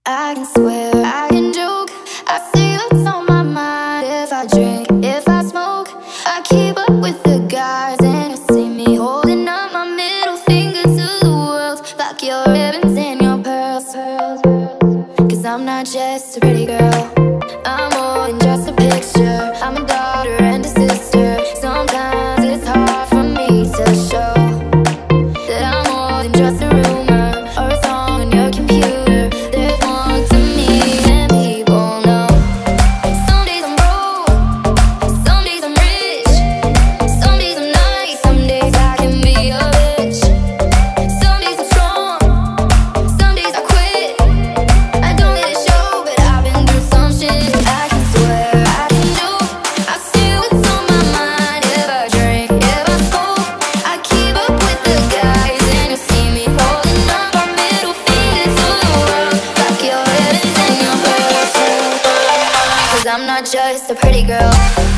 I can swear, I can joke, I see what's on my mind. If I drink, if I smoke, I keep up with the guys. And you see me holding up my middle finger to the world. Fuck your ribbons and your pearls. Cause I'm not just a pretty girl, I'm more than just a picture. I'm a daughter and a sister. Sometimes it's hard for me to show that I'm more than just a rumor or a song on your computer. There's more to me than people know. Some days I'm broke, some days I'm rich, some days I'm nice, some days I can be a bitch. Some days I'm strong, some days I quit. I don't let it show, but I've been through some shit. I can swear, I can joke, I see what's on my mind. If I drink, if I smoke, I keep up with the guys. And you see me holding up my middle finger to the world. Fuck your ribbons and your pearls. Cause I'm not just a pretty girl.